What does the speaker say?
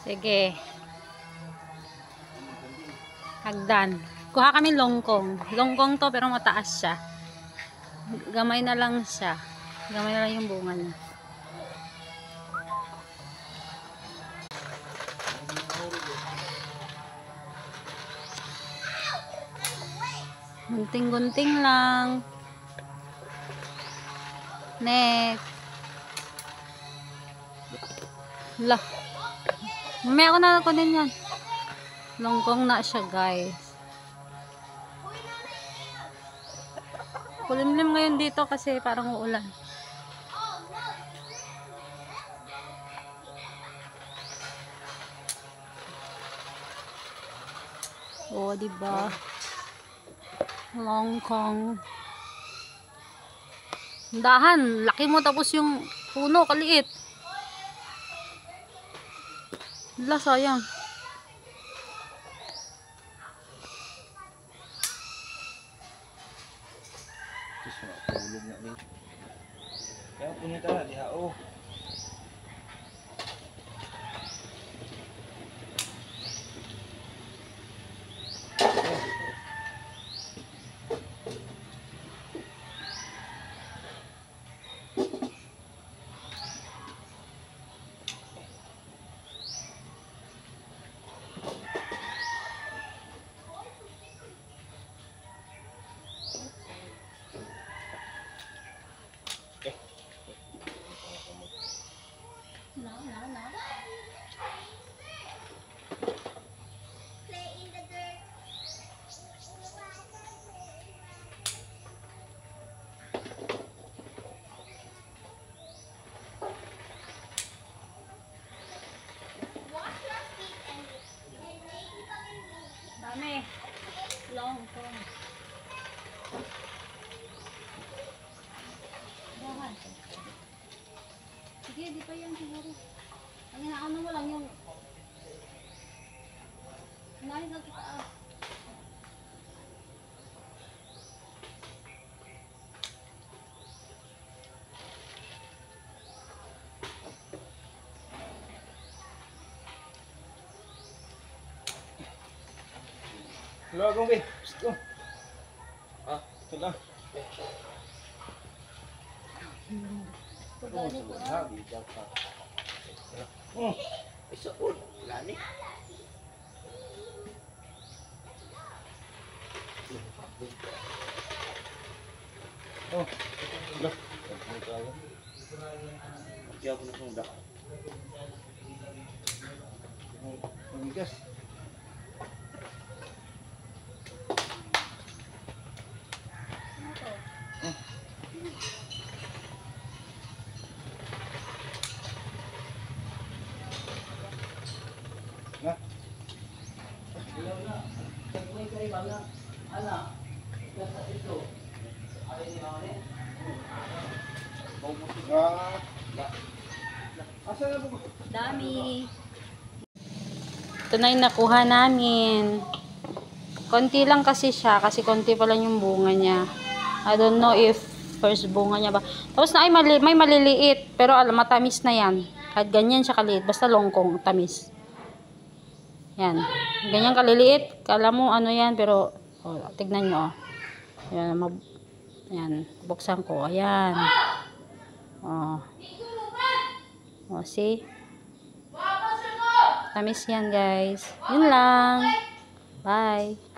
Sige. Hagdan. Kuha kami longkong. Longkong to pero mataas siya. Gamay na lang siya. Gamay na lang yung bunga niya. Gunting-gunting lang. Next. Lah. Mamaya ko na kunin yan. Longkong na siya, guys. Kulimlim ngayon dito kasi parang uulan. Oo, diba? Longkong. Dahan, laki mo tapos yung puno, kaliit. Wala, sayang. Kaya punita na, diha o. Dami. Longkong. Dahan. Sige, di pa yan siguro. Ang inaano mo lang yung unahin lang kita. Hello, Gombe. Gusto. Ah, ito lang. Isa po. Wala ni. Oh, dah. Kaya ako na kung dah. Pamigas. Nah. Dami. Ito na yung nakuha namin. Konti lang kasi siya. Kasi konti pa lang yung bunga niya. I don't know if first bunga niya ba. Tapos na ay may maliliit. Pero alam, matamis na yan. Kahit ganyan siya kaliit. Basta longkong, tamis. Yan. Ganyan kaliliit. Kala mo ano yan. Pero oh, tignan nyo. Oh. Yan. Yan. Buksan ko. Ayan. Oh. Oh, see? Tamis yan, guys. Yun lang. Bye.